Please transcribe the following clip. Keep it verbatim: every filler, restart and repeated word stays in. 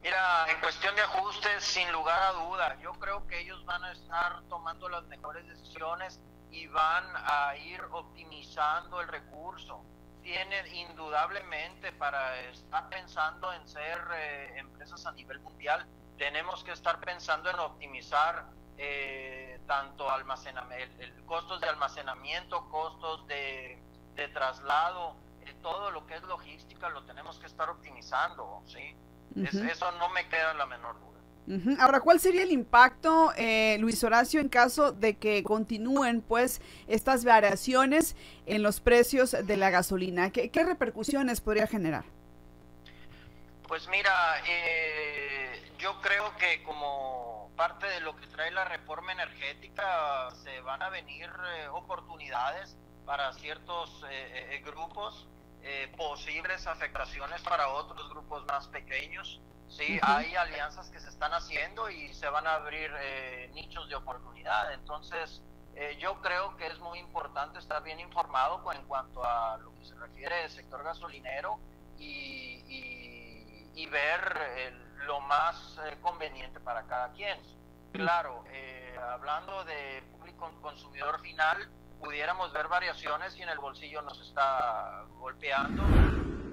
Mira, en cuestión de ajustes, sin lugar a duda, yo creo que ellos van a estar tomando las mejores decisiones y van a ir optimizando el recurso. Tienen indudablemente, para estar pensando en ser eh, empresas a nivel mundial, tenemos que estar pensando en optimizar eh, tanto almacenamiento, el, el costos de almacenamiento, costos de, de traslado, eh, todo lo que es logística lo tenemos que estar optimizando, ¿sí? Es, Ujú. eso no me queda la menor duda. Ujú. Ahora, ¿cuál sería el impacto, eh, Luis Horacio, en caso de que continúen pues estas variaciones en los precios de la gasolina? ¿Qué, qué repercusiones podría generar? Pues mira, eh, yo creo que como parte de lo que trae la reforma energética se van a venir eh, oportunidades para ciertos eh, eh, grupos, eh, posibles afectaciones para otros grupos más pequeños. Sí, Ujú. hay alianzas que se están haciendo y se van a abrir eh, nichos de oportunidad. Entonces, eh, yo creo que es muy importante estar bien informado con, en cuanto a lo que se refiere al sector gasolinero y, y, y ver eh, lo más eh, conveniente para cada quien. Claro, eh, hablando de público consumidor final, pudiéramos ver variaciones y en el bolsillo nos está golpeando.